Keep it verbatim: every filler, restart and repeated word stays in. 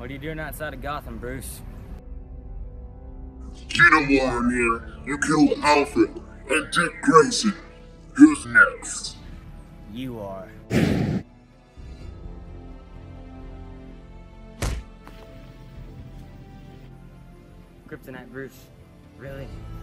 What are you doing outside of Gotham, Bruce? You know why I'm here. You killed Alfred and Dick Grayson. Who's next? You are. Kryptonite, Bruce. Really?